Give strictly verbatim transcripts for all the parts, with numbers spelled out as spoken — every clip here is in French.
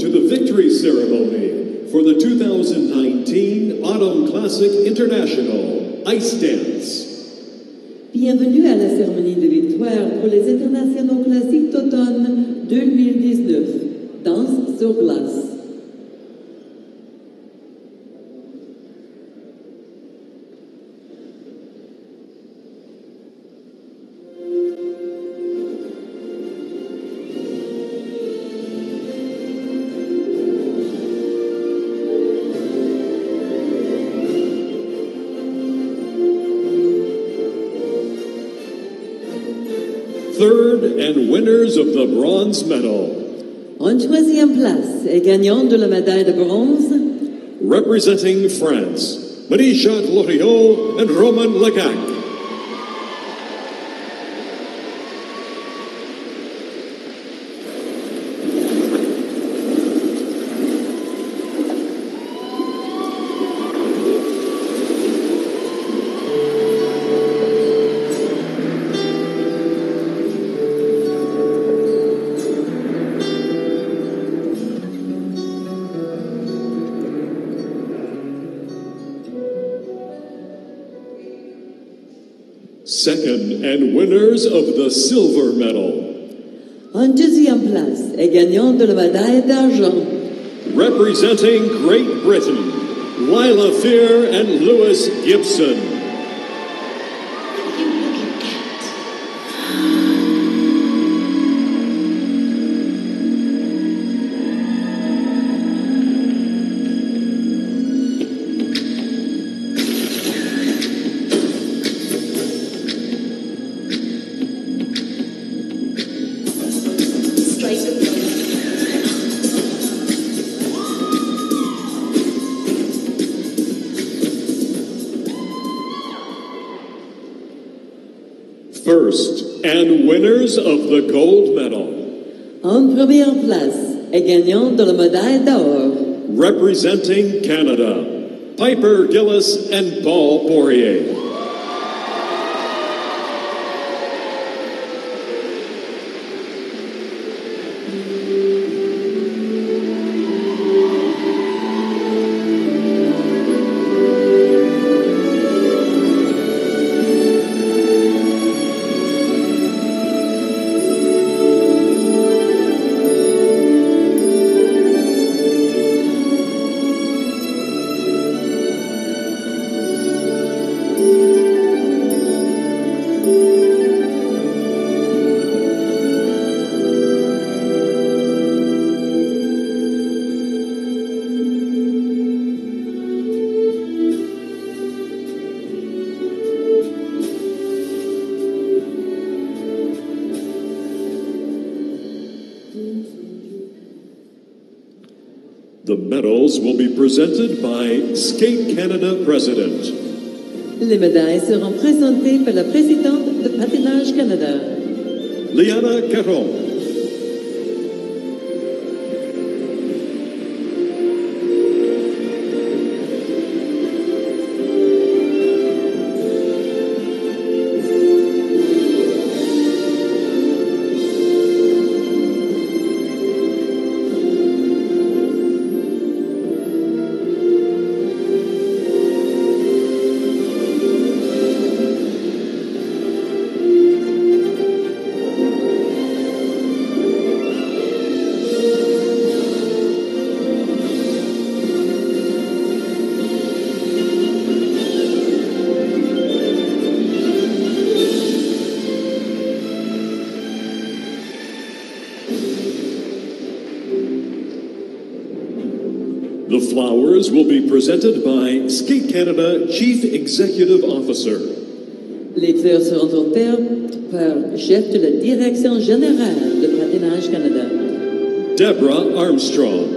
to the victory ceremony for the two thousand nineteen Autumn Classic International Ice Dance. Bienvenue à la cérémonie de victoire pour les internationaux classiques d'automne deux mille dix-neuf. Danse sur glace. Third and winners of the bronze medal. En troisième place et gagnant de la médaille de bronze. Representing France, Marie-Jacques Loriot and Roman Legac. Second and winners of the silver medal. En deuxième place et gagnant de la médaille d'argent. Representing Great Britain, Lilah and Lewis Gibson. First and winners of the gold medal. En première place et gagnant de la médaille d'or. Representing Canada, Piper Gillis and Paul Poirier. The medals will be presented by Skate Canada President. Les médailles seront présentées par la présidente de Patinage Canada. Lilah Caron. The flowers will be presented by Skate Canada Chief Executive Officer. Les fleurs seront offertes par le chef de la Direction générale de Patinage Canada. Deborah Armstrong.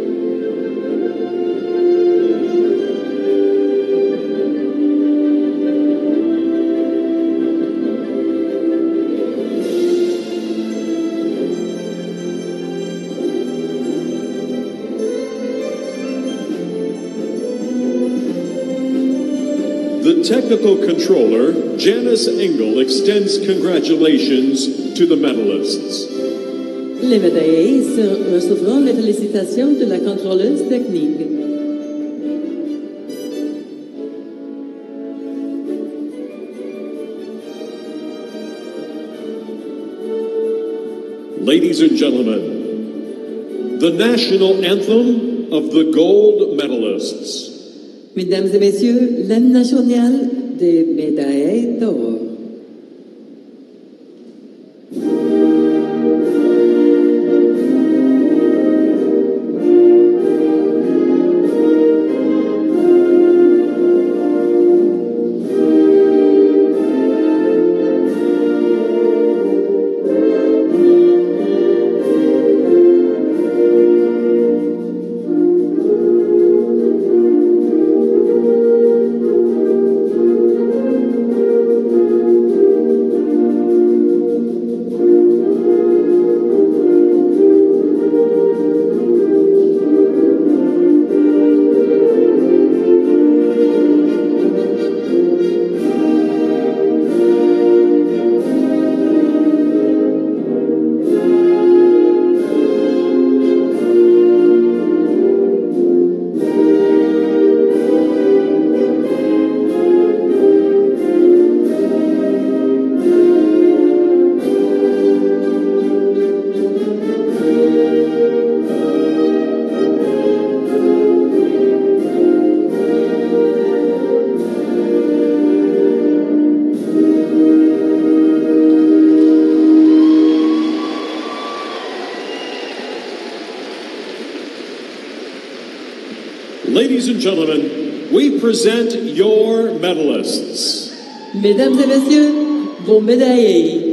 The technical controller, Janice Engel, extends congratulations to the medalists. Les médaillés recevront les félicitations de la contrôleuse technique. Ladies and gentlemen, the national anthem of the gold medalists. Mesdames et messieurs, l'hymne national des médaillés d'or. Ladies and gentlemen, we present your medalists. Mesdames et messieurs, vos médaillés.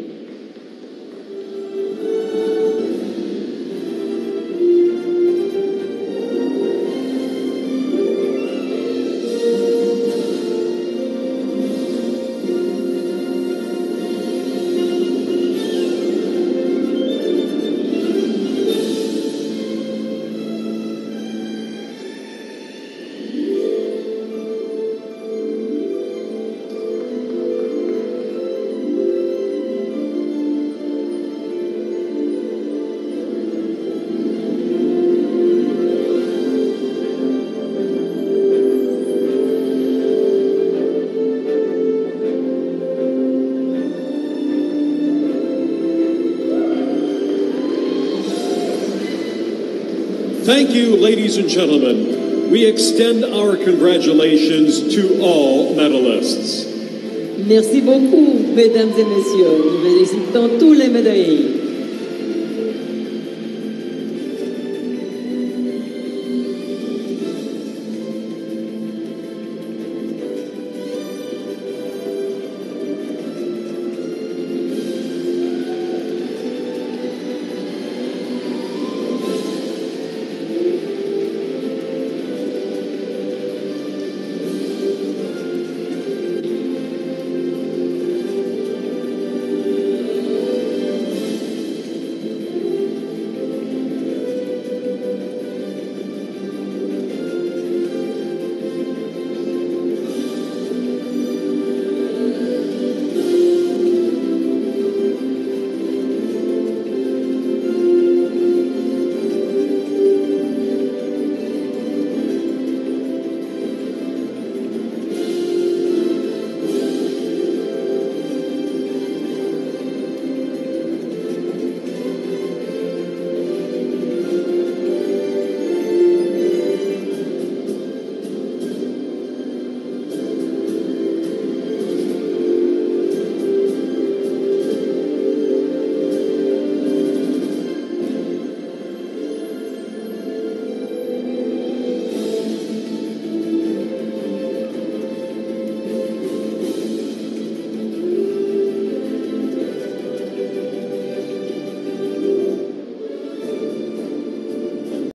Thank you, ladies and gentlemen. We extend our congratulations to all medalists. Merci beaucoup, mesdames et messieurs. Nous félicitons tous les médaillés.